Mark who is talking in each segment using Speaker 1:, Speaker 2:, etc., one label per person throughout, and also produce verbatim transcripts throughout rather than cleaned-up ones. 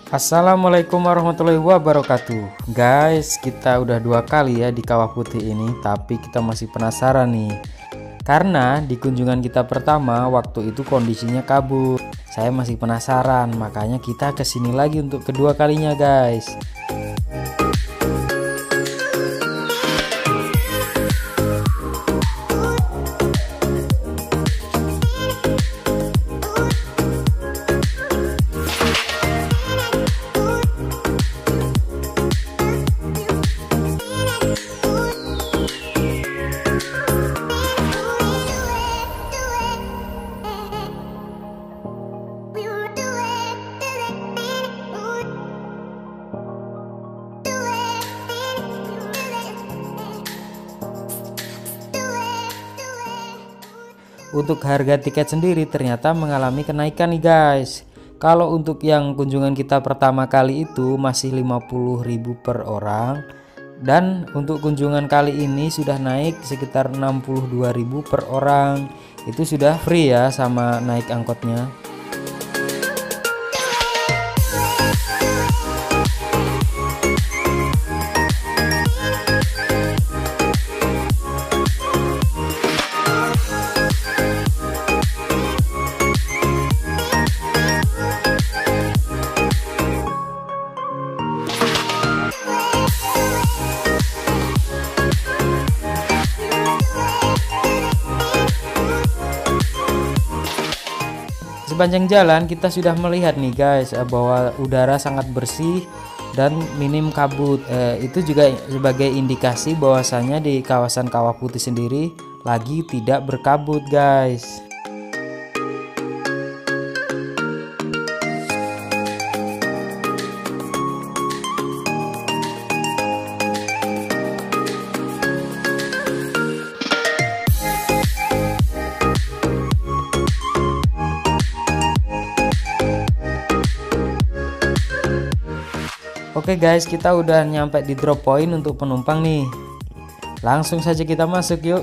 Speaker 1: Assalamualaikum warahmatullahi wabarakatuh. Guys, kita udah dua kali ya di Kawah Putih ini, tapi kita masih penasaran nih. Karena di kunjungan kita pertama waktu itu kondisinya kabut. Saya masih penasaran, makanya kita kesini lagi untuk kedua kalinya guys. Untuk harga tiket sendiri ternyata mengalami kenaikan nih guys. Kalau untuk yang kunjungan kita pertama kali itu masih lima puluh ribu per orang, dan untuk kunjungan kali ini sudah naik sekitar enam puluh dua ribu per orang. Itu sudah free ya sama naik angkotnya. Sepanjang jalan kita sudah melihat nih guys bahwa udara sangat bersih dan minim kabut. Eh, itu juga sebagai indikasi bahwasanya di kawasan Kawah Putih sendiri lagi tidak berkabut guys. Oke guys, kita udah nyampe di drop point untuk penumpang nih. Langsung saja kita masuk yuk.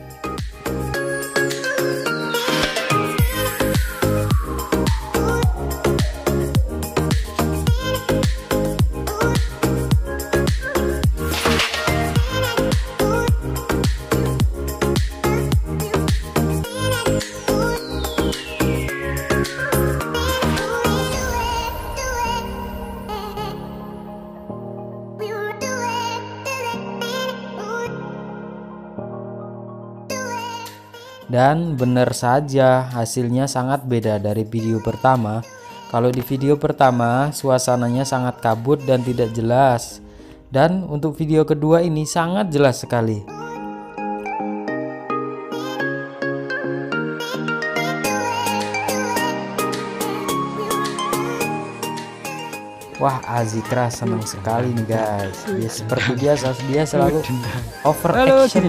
Speaker 1: Dan benar saja hasilnya sangat beda dari video pertama. Kalau di video pertama suasananya sangat kabut dan tidak jelas, dan untuk video kedua ini sangat jelas sekali. Wah, Azikra senang sekali nih guys. Dia seperti biasa, dia selalu over action.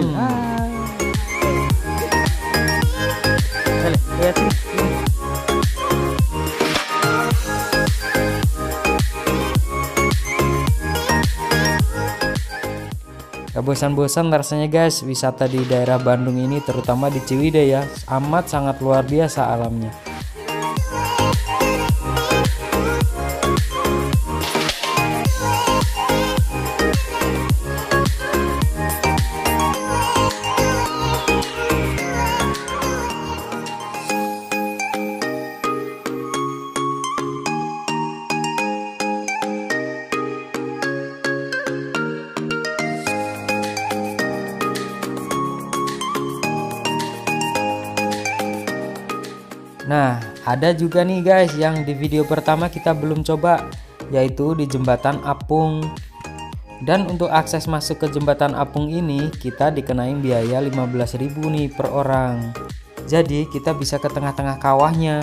Speaker 1: Gak bosan-bosan rasanya guys wisata di daerah Bandung ini, terutama di Ciwidey ya, amat sangat luar biasa alamnya. Nah, ada juga nih guys yang di video pertama kita belum coba, yaitu di Jembatan Apung. Dan untuk akses masuk ke Jembatan Apung ini kita dikenain biaya lima belas ribu nih per orang. Jadi kita bisa ke tengah-tengah kawahnya.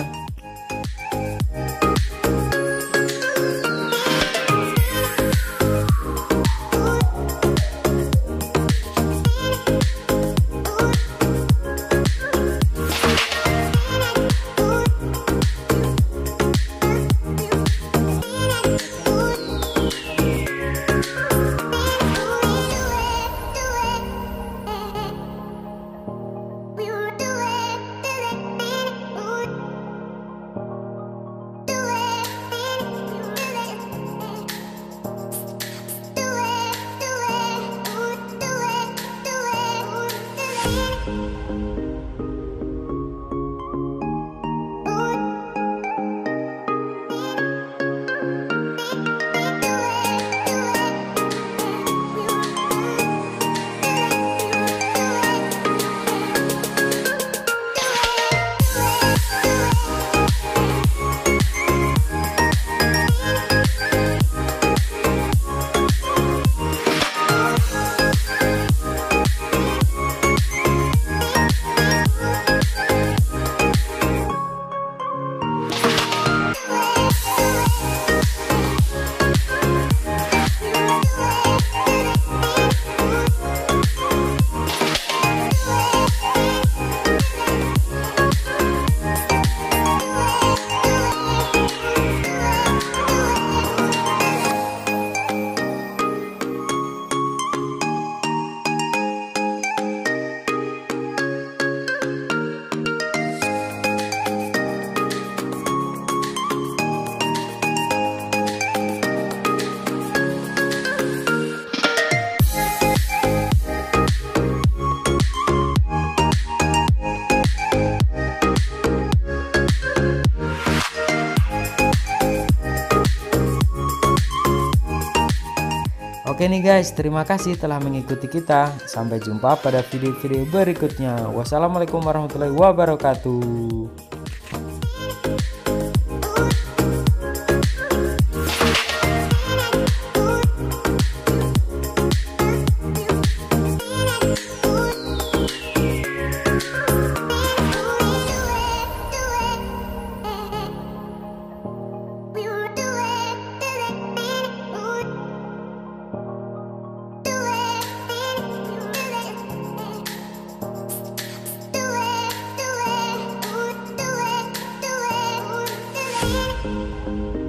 Speaker 1: Oke nih guys, terima kasih telah mengikuti kita. Sampai jumpa pada video-video berikutnya. Wassalamualaikum warahmatullahi wabarakatuh. We'll do it.